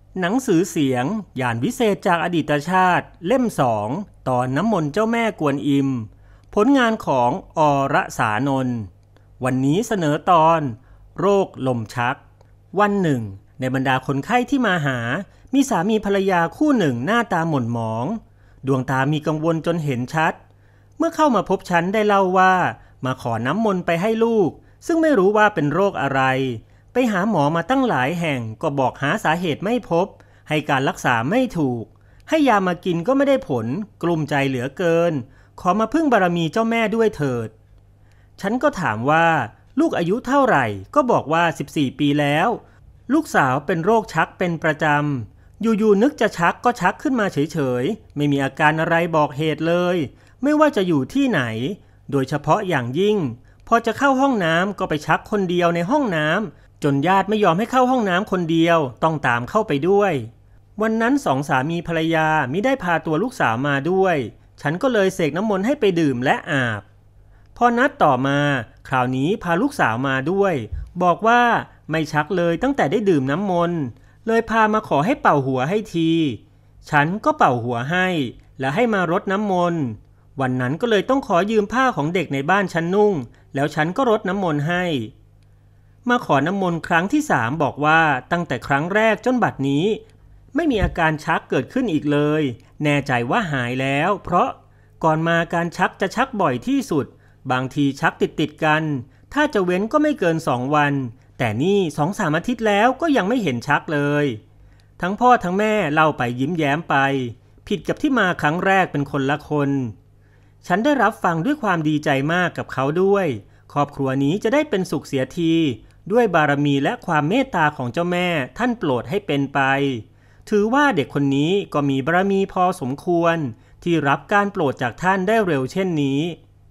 หนังสือเสียงยานวิเศษจากอดีตชาติเล่ม2ตอนน้ำมนต์เจ้าแม่กวนอิมผลงานของอรสานนท์วันนี้เสนอตอนโรคลมชักวันหนึ่งในบรรดาคนไข้ที่มาหามีสามีภรรยาคู่หนึ่งหน้าตาหม่นหมองดวงตามีกังวลจนเห็นชัดเมื่อเข้ามาพบฉันได้เล่าว่ามาขอน้ำมนต์ไปให้ลูกซึ่งไม่รู้ว่าเป็นโรคอะไรไปหาหมอมาตั้งหลายแห่งก็บอกหาสาเหตุไม่พบให้การรักษาไม่ถูกให้ยามากินก็ไม่ได้ผลกลุ้มใจเหลือเกินขอมาพึ่งบารมีเจ้าแม่ด้วยเถิดฉันก็ถามว่าลูกอายุเท่าไหร่ก็บอกว่า14 ปีแล้วลูกสาวเป็นโรคชักเป็นประจำอยู่ๆนึกจะชักก็ชักขึ้นมาเฉยๆไม่มีอาการอะไรบอกเหตุเลยไม่ว่าจะอยู่ที่ไหนโดยเฉพาะอย่างยิ่งพอจะเข้าห้องน้ำก็ไปชักคนเดียวในห้องน้ำจนญาติไม่ยอมให้เข้าห้องน้ำคนเดียวต้องตามเข้าไปด้วยวันนั้นสองสามีภรรยามิได้พาตัวลูกสาวมาด้วยฉันก็เลยเสกน้ำมนต์ให้ไปดื่มและอาบพอนัดต่อมาคราวนี้พาลูกสาวมาด้วยบอกว่าไม่ชักเลยตั้งแต่ได้ดื่มน้ำมนต์เลยพามาขอให้เป่าหัวให้ทีฉันก็เป่าหัวให้และให้มารดน้ำมนต์วันนั้นก็เลยต้องขอยืมผ้าของเด็กในบ้านฉันนุ่งแล้วฉันก็รดน้ำมนต์ให้มาขอน้ำมนต์ครั้งที่3บอกว่าตั้งแต่ครั้งแรกจนบัดนี้ไม่มีอาการชักเกิดขึ้นอีกเลยแน่ใจว่าหายแล้วเพราะก่อนมาการชักจะชักบ่อยที่สุดบางทีชักติดกันถ้าจะเว้นก็ไม่เกิน2 วันแต่นี่2-3 อาทิตย์แล้วก็ยังไม่เห็นชักเลยทั้งพ่อทั้งแม่เล่าไปยิ้มแย้มไปผิดกับที่มาครั้งแรกเป็นคนละคนฉันได้รับฟังด้วยความดีใจมากกับเขาด้วยครอบครัวนี้จะได้เป็นสุขเสียทีด้วยบารมีและความเมตตาของเจ้าแม่ท่านโปรดให้เป็นไปถือว่าเด็กคนนี้ก็มีบารมีพอสมควรที่รับการโปรดจากท่านได้เร็วเช่นนี้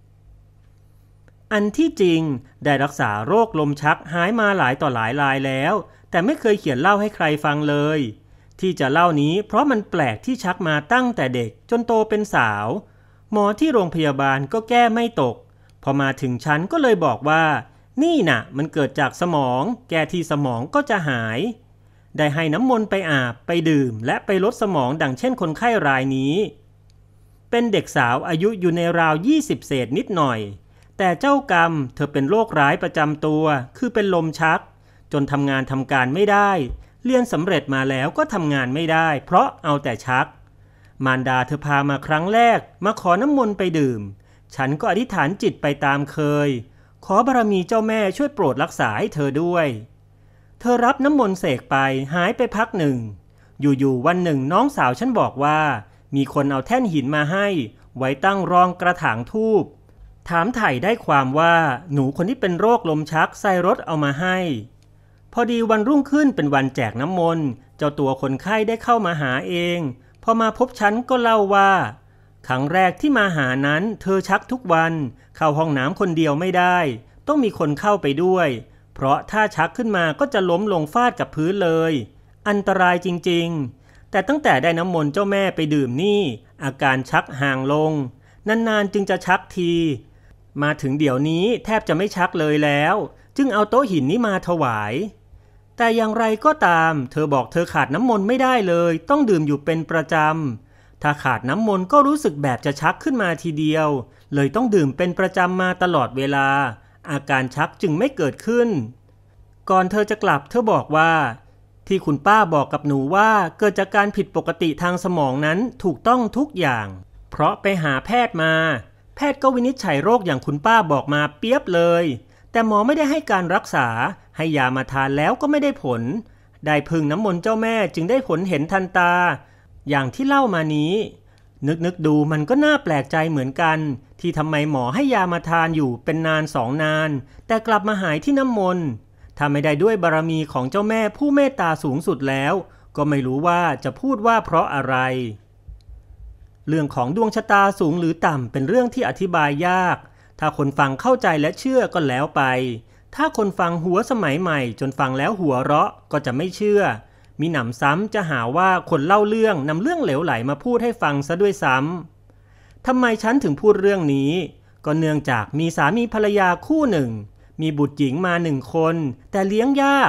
อันที่จริงได้รักษาโรคลมชักหายมาหลายต่อหลายรายแล้วแต่ไม่เคยเขียนเล่าให้ใครฟังเลยที่จะเล่านี้เพราะมันแปลกที่ชักมาตั้งแต่เด็กจนโตเป็นสาวหมอที่โรงพยาบาลก็แก้ไม่ตกพอมาถึงฉันก็เลยบอกว่านี่น่ะมันเกิดจากสมองแก้ที่สมองก็จะหายได้ให้น้ำมนต์ไปอาบไปดื่มและไปลดสมองดังเช่นคนไข้รายนี้เป็นเด็กสาวอายุอยู่ในราว20เศษนิดหน่อยแต่เจ้ากรรมเธอเป็นโรคร้ายประจำตัวคือเป็นลมชักจนทำงานทำการไม่ได้เรียนสำเร็จมาแล้วก็ทำงานไม่ได้เพราะเอาแต่ชักมารดาเธอพามาครั้งแรกมาขอน้ำมนต์ไปดื่มฉันก็อธิษฐานจิตไปตามเคยขอบารมีเจ้าแม่ช่วยโปรดรักษาให้เธอด้วยเธอรับน้ำมนต์เสกไปหายไปพักหนึ่งอยู่ๆวันหนึ่งน้องสาวฉันบอกว่ามีคนเอาแท่นหินมาให้ไว้ตั้งรองกระถางธูปถามไถ่ได้ความว่าหนูคนที่เป็นโรคลมชักใส่รถเอามาให้พอดีวันรุ่งขึ้นเป็นวันแจกน้ำมนต์เจ้าตัวคนไข้ได้เข้ามาหาเองพอมาพบฉันก็เล่าว่าครั้งแรกที่มาหานั้นเธอชักทุกวันเข้าห้องน้ำคนเดียวไม่ได้ต้องมีคนเข้าไปด้วยเพราะถ้าชักขึ้นมาก็จะล้มลงฟาดกับพื้นเลยอันตรายจริงๆแต่ตั้งแต่ได้น้ำมนต์เจ้าแม่ไปดื่มนี่อาการชักห่างลงนานๆจึงจะชักทีมาถึงเดี๋ยวนี้แทบจะไม่ชักเลยแล้วจึงเอาโต๊ะหินนี้มาถวายแต่อย่างไรก็ตามเธอบอกเธอขาดน้ำมนต์ไม่ได้เลยต้องดื่มอยู่เป็นประจำถ้าขาดน้ำมนต์ก็รู้สึกแบบจะชักขึ้นมาทีเดียวเลยต้องดื่มเป็นประจำมาตลอดเวลาอาการชักจึงไม่เกิดขึ้นก่อนเธอจะกลับเธอบอกว่าที่คุณป้าบอกกับหนูว่าเกิดจากการผิดปกติทางสมองนั้นถูกต้องทุกอย่างเพราะไปหาแพทย์มาแพทย์ก็วินิจฉัยโรคอย่างคุณป้าบอกมาเปียบเลยแต่หมอไม่ได้ให้การรักษาให้ยามาทานแล้วก็ไม่ได้ผลได้พึ่งน้ำมนต์เจ้าแม่จึงได้ผลเห็นทันตาอย่างที่เล่ามานี้นึกดูมันก็น่าแปลกใจเหมือนกันที่ทำไมหมอให้ยามาทานอยู่เป็นนาน2 นานแต่กลับมาหายที่น้ำมนต์ถ้าไม่ได้ด้วยบารมีของเจ้าแม่ผู้เมตตาสูงสุดแล้วก็ไม่รู้ว่าจะพูดว่าเพราะอะไรเรื่องของดวงชะตาสูงหรือต่ำเป็นเรื่องที่อธิบายยากถ้าคนฟังเข้าใจและเชื่อก็แล้วไปถ้าคนฟังหัวสมัยใหม่จนฟังแล้วหัวเราะก็จะไม่เชื่อมีหนำซ้ำจะหาว่าคนเล่าเรื่องนำเรื่องเหลวไหลมาพูดให้ฟังซะด้วยซ้ำทำไมฉันถึงพูดเรื่องนี้ก็เนื่องจากมีสามีภรรยาคู่หนึ่งมีบุตรหญิงมา1 คนแต่เลี้ยงยาก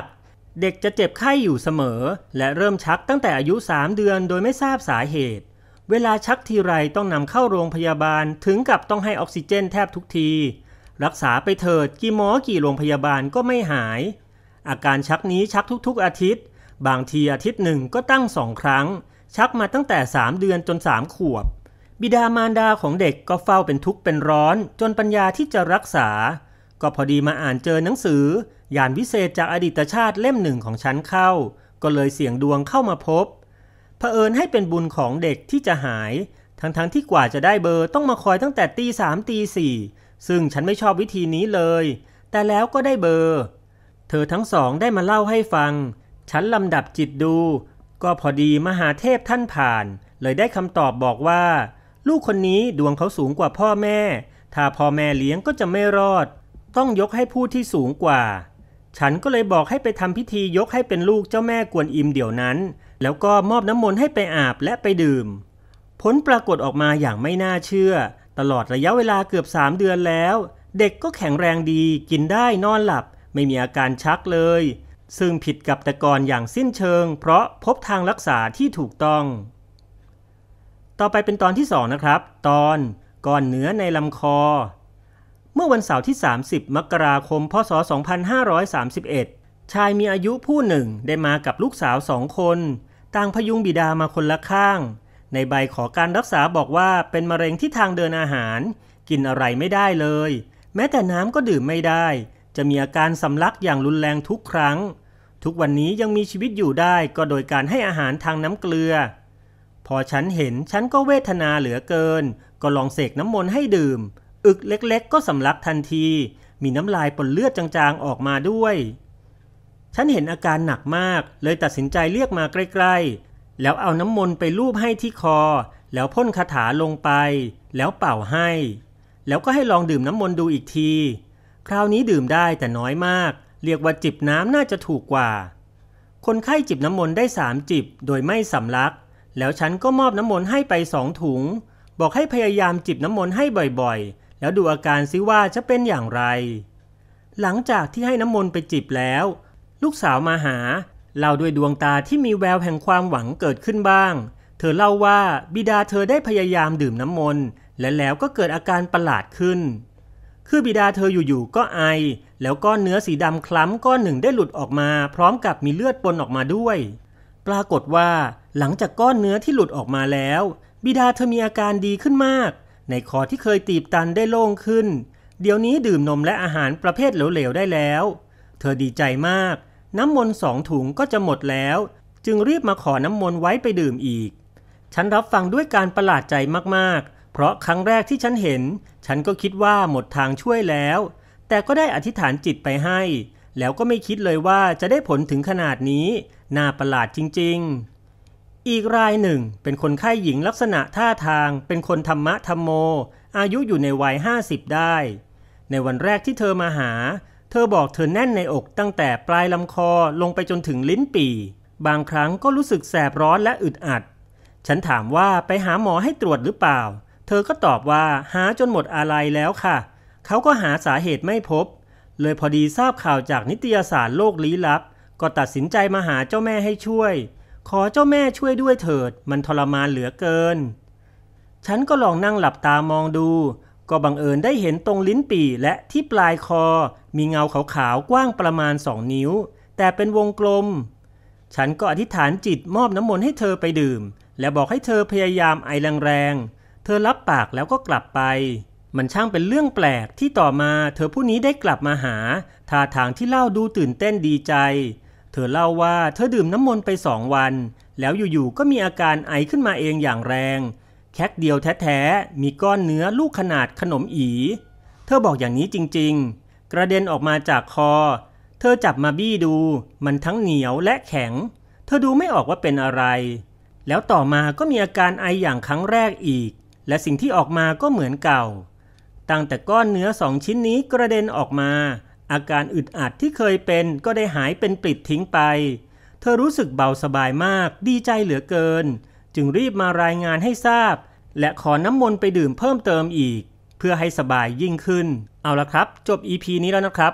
เด็กจะเจ็บไข้อยู่เสมอและเริ่มชักตั้งแต่อายุ3 เดือนโดยไม่ทราบสาเหตุเวลาชักทีไรต้องนำเข้าโรงพยาบาลถึงกับต้องให้ออกซิเจนแทบทุกทีรักษาไปเถิดกี่หมอกี่โรงพยาบาลก็ไม่หายอาการชักนี้ชักทุกๆอาทิตย์บางทีอาทิตย์หนึ่งก็ตั้ง2 ครั้งชักมาตั้งแต่3 เดือนจน3 ขวบบิดามารดาของเด็กก็เฝ้าเป็นทุกข์เป็นร้อนจนปัญญาที่จะรักษาก็พอดีมาอ่านเจอหนังสือยานวิเศษจากอดีตชาติเล่มหนึ่งของฉันเข้าก็เลยเสี่ยงดวงเข้ามาพบเผอิญให้เป็นบุญของเด็กที่จะหายทั้งที่กว่าจะได้เบอร์ต้องมาคอยตั้งแต่ตี 3 ตี 4ซึ่งฉันไม่ชอบวิธีนี้เลยแต่แล้วก็ได้เบอร์เธอทั้งสองได้มาเล่าให้ฟังฉันลำดับจิตดูก็พอดีมหาเทพท่านผ่านเลยได้คำตอบบอกว่าลูกคนนี้ดวงเขาสูงกว่าพ่อแม่ถ้าพ่อแม่เลี้ยงก็จะไม่รอดต้องยกให้ผู้ที่สูงกว่าฉันก็เลยบอกให้ไปทำพิธียกให้เป็นลูกเจ้าแม่กวนอิมเดี๋ยวนั้นแล้วก็มอบน้ำมนต์ให้ไปอาบและไปดื่มผลปรากฏออกมาอย่างไม่น่าเชื่อตลอดระยะเวลาเกือบ3 เดือนแล้วเด็กก็แข็งแรงดีกินได้นอนหลับไม่มีอาการชักเลยซึ่งผิดกับแต่ก่อนอย่างสิ้นเชิงเพราะพบทางรักษาที่ถูกต้องต่อไปเป็นตอนที่2นะครับตอนก้อนเนื้อในลำคอเมื่อวันเสาร์ที่30 มกราคม พ.ศ. 2531ชายมีอายุผู้หนึ่งได้มากับลูกสาว2 คนต่างพยุงบิดามาคนละข้างในใบขอการรักษาบอกว่าเป็นมะเร็งที่ทางเดินอาหารกินอะไรไม่ได้เลยแม้แต่น้ำก็ดื่มไม่ได้จะมีอาการสำลักอย่างรุนแรงทุกครั้งทุกวันนี้ยังมีชีวิตอยู่ได้ก็โดยการให้อาหารทางน้ำเกลือพอฉันเห็นฉันก็เวทนาเหลือเกินก็ลองเสกน้ำมนต์ให้ดื่มอึกเล็กๆก็สำลักทันทีมีน้ำลายปนเลือดจางๆออกมาด้วยฉันเห็นอาการหนักมากเลยตัดสินใจเรียกมาใกล้ๆแล้วเอาน้ำมนต์ไปลูบให้ที่คอแล้วพ่นคาถาลงไปแล้วเป่าให้แล้วก็ให้ลองดื่มน้ำมนต์ดูอีกทีคราวนี้ดื่มได้แต่น้อยมากเรียกว่าจิบน้ำน่าจะถูกกว่าคนไข้จิบน้ำมนต์ได้3 จิบโดยไม่สำลักแล้วฉันก็มอบน้ำมนต์ให้ไป2 ถุงบอกให้พยายามจิบน้ำมนต์ให้บ่อยๆแล้วดูอาการซิว่าจะเป็นอย่างไรหลังจากที่ให้น้ำมนต์ไปจิบแล้วลูกสาวมาหาเล่าด้วยดวงตาที่มีแววแห่งความหวังเกิดขึ้นบ้างเธอเล่าว่าบิดาเธอได้พยายามดื่มน้ำมนต์และแล้วก็เกิดอาการประหลาดขึ้นคือบิดาเธออยู่ๆก็ไอแล้วก้อนเนื้อสีดำคล้ำก้อนหนึ่งได้หลุดออกมาพร้อมกับมีเลือดปนออกมาด้วยปรากฏว่าหลังจากก้อนเนื้อที่หลุดออกมาแล้วบิดาเธอมีอาการดีขึ้นมากในคอที่เคยตีบตันได้โล่งขึ้นเดี๋ยวนี้ดื่มนมและอาหารประเภทเหลวๆได้แล้วเธอดีใจมากน้ำมนต์2 ถุงก็จะหมดแล้วจึงรีบมาขอน้ำมนต์ไว้ไปดื่มอีกฉันรับฟังด้วยการประหลาดใจมากๆเพราะครั้งแรกที่ฉันเห็นฉันก็คิดว่าหมดทางช่วยแล้วแต่ก็ได้อธิษฐานจิตไปให้แล้วก็ไม่คิดเลยว่าจะได้ผลถึงขนาดนี้น่าประหลาดจริงๆอีกรายหนึ่งเป็นคนไข้หญิงลักษณะท่าทางเป็นคนธรรมะธรรมโมอายุอยู่ในวัย50ได้ในวันแรกที่เธอมาหาเธอบอกเธอแน่นในอกตั้งแต่ปลายลำคอลงไปจนถึงลิ้นปี่บางครั้งก็รู้สึกแสบร้อนและอึดอัดฉันถามว่าไปหาหมอให้ตรวจหรือเปล่าเธอก็ตอบว่าหาจนหมดอะไรแล้วค่ะเขาก็หาสาเหตุไม่พบเลยพอดีทราบข่าวจากนิตยสารโลกลี้ลับก็ตัดสินใจมาหาเจ้าแม่ให้ช่วยขอเจ้าแม่ช่วยด้วยเถิดมันทรมานเหลือเกินฉันก็ลองนั่งหลับตามองดูก็บังเอิญได้เห็นตรงลิ้นปี่และที่ปลายคอมีเงาขาวๆกว้างประมาณ2 นิ้วแต่เป็นวงกลมฉันก็อธิษฐานจิตมอบน้ำมนต์ให้เธอไปดื่มและบอกให้เธอพยายามไอแรงๆเธอรับปากแล้วก็กลับไปมันช่างเป็นเรื่องแปลกที่ต่อมาเธอผู้นี้ได้กลับมาหาท่าทางที่เล่าดูตื่นเต้นดีใจเธอเล่าว่าเธอดื่มน้ำมนต์ไป2 วันแล้วอยู่ๆก็มีอาการไอขึ้นมาเองอย่างแรงแค่เดียวแท้ๆมีก้อนเนื้อลูกขนาดขนมอีเธอบอกอย่างนี้จริงๆกระเด็นออกมาจากคอเธอจับมาบี้ดูมันทั้งเหนียวและแข็งเธอดูไม่ออกว่าเป็นอะไรแล้วต่อมาก็มีอาการไออย่างครั้งแรกอีกและสิ่งที่ออกมาก็เหมือนเก่าตั้งแต่ก้อนเนื้อ2 ชิ้นนี้กระเด็นออกมาอาการอึดอัดที่เคยเป็นก็ได้หายเป็นปลิดทิ้งไปเธอรู้สึกเบาสบายมากดีใจเหลือเกินจึงรีบมารายงานให้ทราบและขอน้ำมนต์ไปดื่มเพิ่มเติมอีกเพื่อให้สบายยิ่งขึ้นเอาละครับจบ EP นี้แล้วนะครับ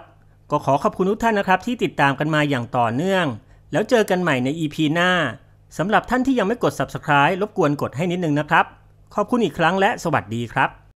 ก็ขอขอบคุณทุกท่านนะครับที่ติดตามกันมาอย่างต่อเนื่องแล้วเจอกันใหม่ใน EP หน้าสำหรับท่านที่ยังไม่กด Subscribe รบกวนกดให้นิดนึงนะครับขอบคุณอีกครั้งและสวัสดีครับ